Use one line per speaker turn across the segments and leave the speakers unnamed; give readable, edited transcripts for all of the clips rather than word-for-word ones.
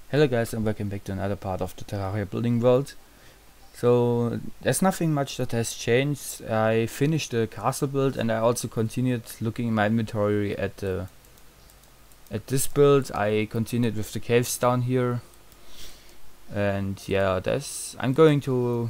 Hello guys and welcome back to another part of the Terraria building world. So there's nothing much that has changed. I finished the castle build and I also continued looking in my inventory at this build. I continued with the caves down here, and yeah, I'm going to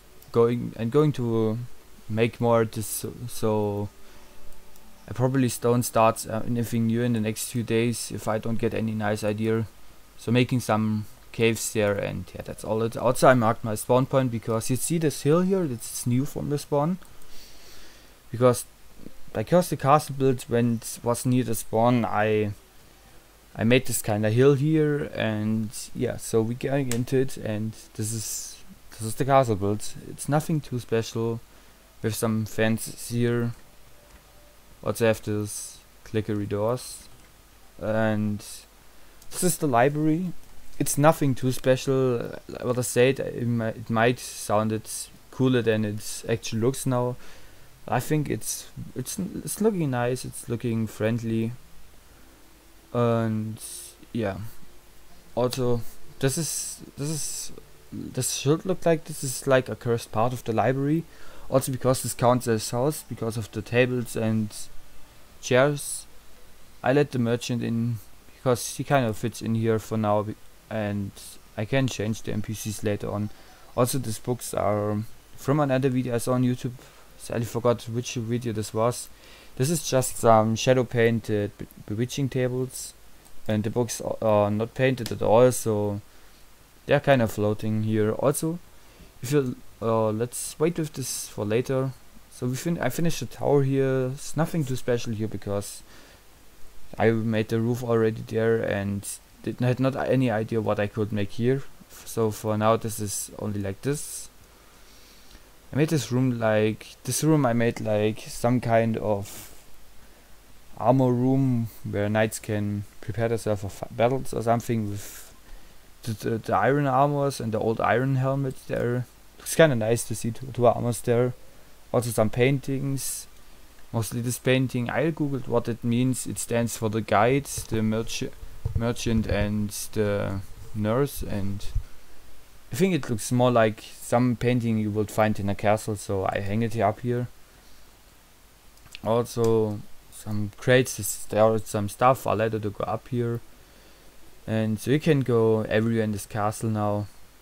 make more of this, so I probably don't start anything new in the next few days if I don't get any nice idea. So making some caves there, and yeah, that's all it. Also I marked my spawn point because you see this hill here, it's new from the spawn. Because the castle build when it was near the spawn, I made this kind of hill here, and yeah, so we're going into it, and this is the castle build. It's nothing too special, with some fences here. Also have this clickery doors, and this is the library. It's nothing too special. What I said, it might sound cooler than it actually looks now. I think it's looking nice. It's looking friendly, and yeah. Also, this should look like this is like a cursed part of the library. Also because this counts as house because of the tables and chairs. I let the merchant in because he kind of fits in here for now, and I can change the NPCs later on. Also, these books are from another video I saw on YouTube. Sadly forgot which video this was. This is just some shadow painted bewitching tables, and the books are not painted at all, so they're kind of floating here. Also, if you let's wait with this for later. So I finished the tower here. It's nothing too special here because I made the roof already there and had not any idea what I could make here. So for now this is only like this. I made this room I made like some kind of armor room where knights can prepare themselves for battles or something with the iron armors and the old iron helmets there. It's kind of nice to see two armors there. Also some paintings. Mostly this painting, I googled what it means. It stands for the guide, the merchant and the nurse, and I think it looks more like some painting you would find in a castle, so I hang it up here. Also some crates, there are some stuff, a ladder to go up here, and so you can go everywhere in this castle now.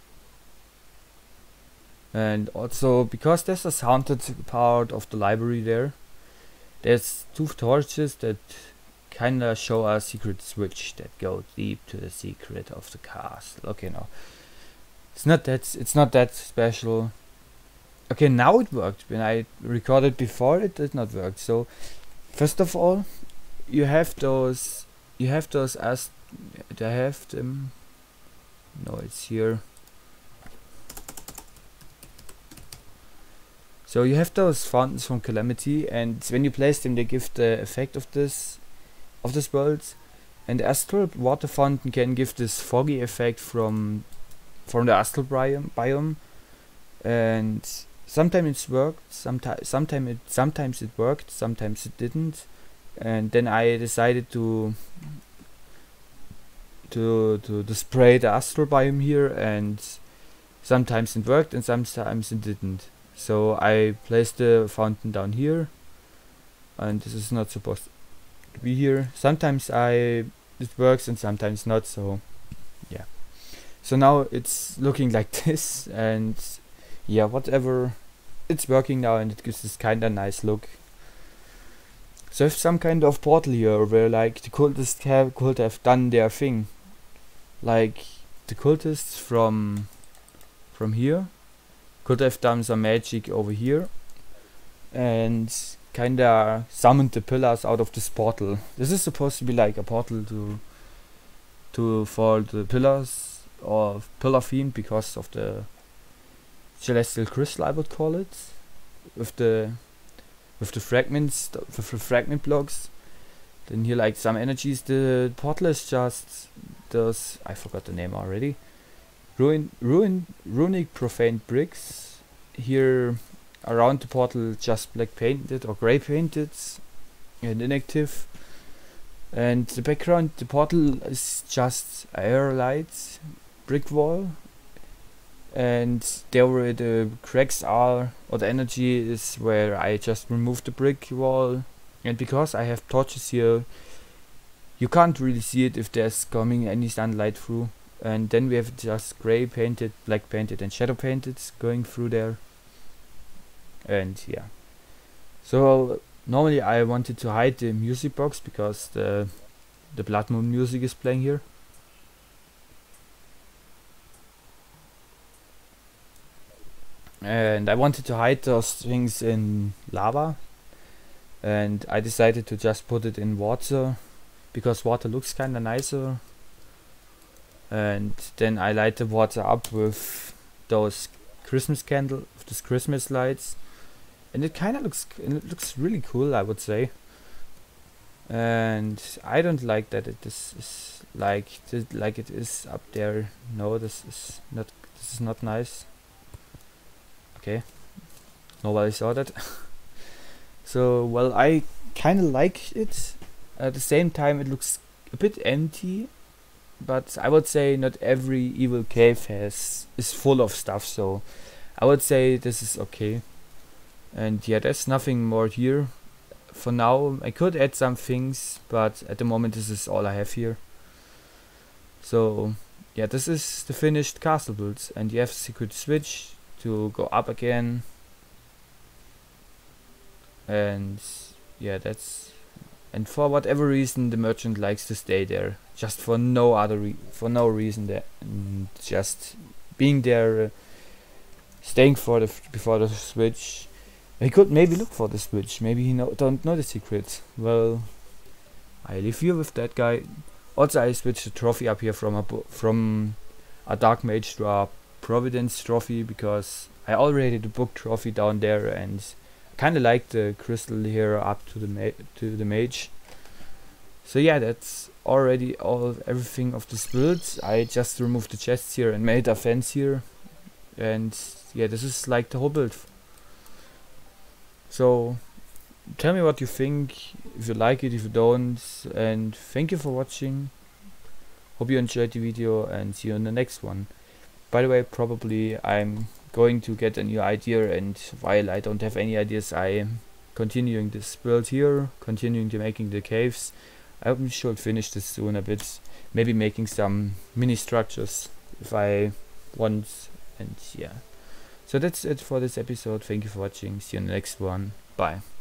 And also because there's a haunted part of the library there's two torches that kinda show a secret switch that go deep to the secret of the castle. Okay, no, it's not that special. Okay, now it worked. When I recorded before, it did not work. So first of all, you have those as I have them. No, it's here. So you have those fountains from Calamity, and when you place them they give the effect of this world, and the astral water fountain can give this foggy effect from the astral biome, and sometimes it worked, sometimes it worked, sometimes it didn't, and then I decided to spray the astral biome here, and sometimes it worked and sometimes it didn't. So I placed the fountain down here, and this is not supposed to be here. Sometimes it works and sometimes not, so yeah. So now it's looking like this, and yeah, whatever, it's working now and it gives this kinda nice look. So I have some kind of portal here where like the cultists could have done their thing. Like the cultists from here could have done some magic over here and kinda summoned the pillars out of this portal. This is supposed to be like a portal for the pillars or pillar fiend because of the celestial crystal, I would call it, with the fragments, with the fragment blocks. Then here like some energies. The portal is just those, I forgot the name already. Runic profaned bricks. Here around the portal just black painted or grey painted and inactive. And the background, the portal is just air lights, brick wall, and there where the cracks are, or the energy is where I just removed the brick wall. And because I have torches here, you can't really see it if there's coming any sunlight through. And then we have just gray painted, black painted and shadow painted going through there. And yeah. So normally I wanted to hide the music box because the Blood Moon music is playing here. And I wanted to hide those things in lava. And I decided to just put it in water because water looks kinda nicer. And then I light the water up with those Christmas Christmas lights. And it looks really cool, I would say. And I don't like that it is like it is up there. No, this is not nice. Okay, nobody saw that. So well, I kind of like it. At the same time, it looks a bit empty. But I would say not every evil cave is full of stuff. So I would say this is okay. And yeah, there's nothing more here. For now, I could add some things, but at the moment this is all I have here. So yeah, this is the finished castle build, and you have secret switch to go up again. And yeah, and for whatever reason the merchant likes to stay there, just for no reason there, and just being there, staying before the switch. He could maybe look for the switch. Maybe he don't know the secret. Well, I leave you with that guy. Also, I switched the trophy up here from a Dark Mage to a Providence trophy because I already had the book trophy down there, and I kind of like the crystal here up to the mage. So yeah, that's already everything of this build. I just removed the chests here and made a fence here, and yeah, this is like the whole build. So tell me what you think, if you like it, if you don't, and thank you for watching. Hope you enjoyed the video, and see you in the next one. By the way, probably I'm going to get a new idea, and while I don't have any ideas, I am continuing this build here, continuing to making the caves. I hope we should finish this soon a bit, maybe making some mini structures if I want, and yeah. So that's it for this episode. Thank you for watching. See you in the next one. Bye.